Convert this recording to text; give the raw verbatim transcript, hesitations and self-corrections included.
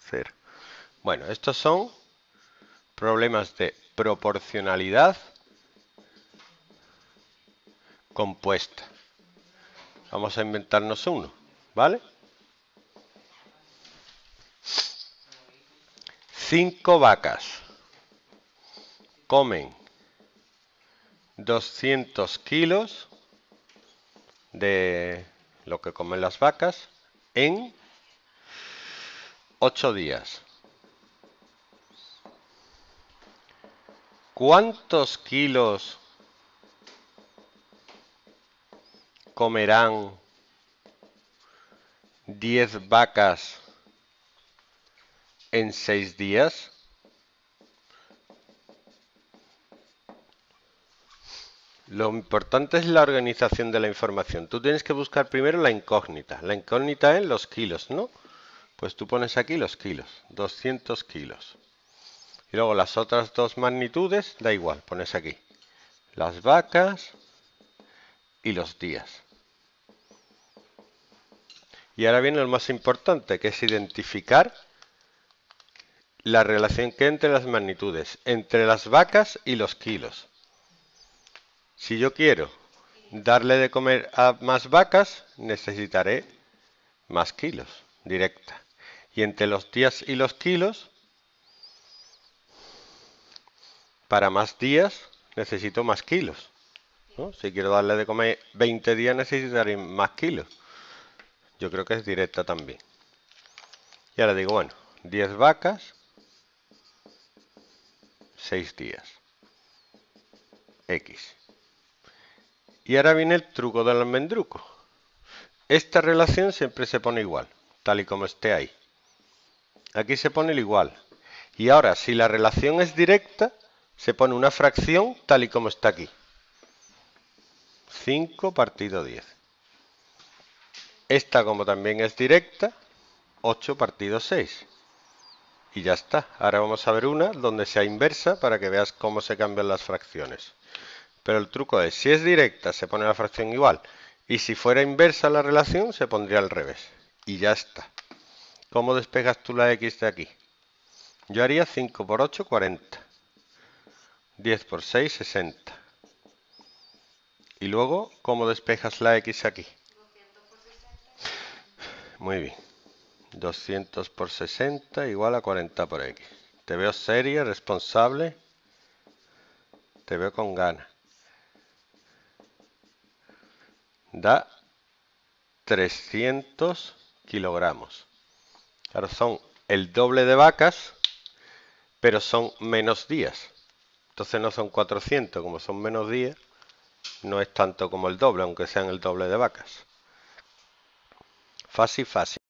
cero. Bueno, estos son problemas de proporcionalidad compuesta. Vamos a inventarnos uno, ¿vale? Cinco vacas comen doscientos kilos de lo que comen las vacas en ocho días. ¿Cuántos kilos comerán diez vacas en seis días? Lo importante es la organización de la información. Tú tienes que buscar primero la incógnita. La incógnita es los kilos, ¿no? Pues tú pones aquí los kilos, doscientos kilos. Y luego las otras dos magnitudes, da igual, pones aquí las vacas y los días. Y ahora viene lo más importante, que es identificar la relación que hay entre las magnitudes, entre las vacas y los kilos. Si yo quiero darle de comer a más vacas, necesitaré más kilos, directa. Y entre los días y los kilos, para más días necesito más kilos, ¿no? Si quiero darle de comer veinte días, necesitaré más kilos. Yo creo que es directa también. Y ahora digo, bueno, diez vacas, seis días. X. Y ahora viene el truco del almendruco. Esta relación siempre se pone igual, tal y como esté ahí. Aquí se pone el igual. Y ahora, si la relación es directa, se pone una fracción tal y como está aquí. cinco partido diez. Esta, como también es directa, ocho partido seis. Y ya está. Ahora vamos a ver una donde sea inversa para que veas cómo se cambian las fracciones. Pero el truco es, si es directa, se pone la fracción igual. Y si fuera inversa la relación, se pondría al revés. Y ya está. ¿Cómo despegas tú la X de aquí? Yo haría cinco por ocho, cuarenta. diez por seis, sesenta. Y luego, ¿cómo despejas la X aquí? Muy bien. doscientos por sesenta igual a cuarenta por X. Te veo seria, responsable. Te veo con ganas. Da trescientos kilogramos. Claro, son el doble de vacas, pero son menos días. Entonces no son cuatrocientos, como son menos días, no es tanto como el doble, aunque sean el doble de vacas. Fácil, fácil.